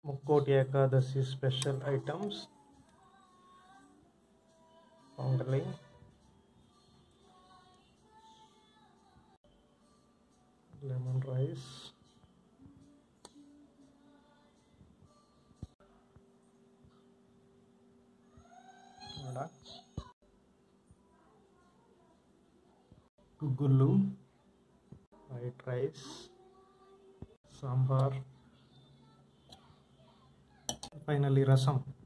Mukkoti Ekadasi special items, pongali, lemon rice, vada, gugulu, white rice, sambar, finally rasam.